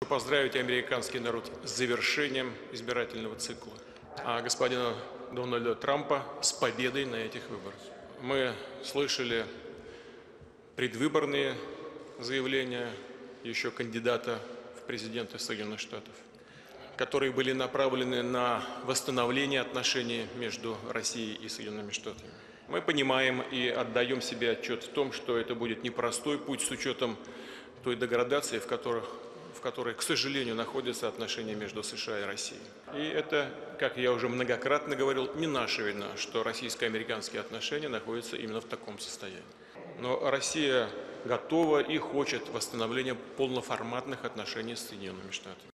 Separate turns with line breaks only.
Поздравить американский народ с завершением избирательного цикла, а господина Дональда Трампа с победой на этих выборах. Мы слышали предвыборные заявления еще кандидата в президенты Соединенных Штатов, которые были направлены на восстановление отношений между Россией и Соединенными Штатами. Мы понимаем и отдаем себе отчет в том, что это будет непростой путь с учетом той деградации, в которой, к сожалению, находятся отношения между США и Россией. И это, как я уже многократно говорил, не наша вина, что российско-американские отношения находятся именно в таком состоянии. Но Россия готова и хочет восстановления полноформатных отношений с Соединенными Штатами.